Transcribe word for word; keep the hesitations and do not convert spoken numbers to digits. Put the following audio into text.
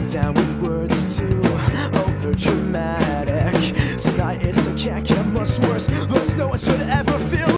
down with words too over dramatic. Tonight it's a can't get much worse. There's no one should ever feel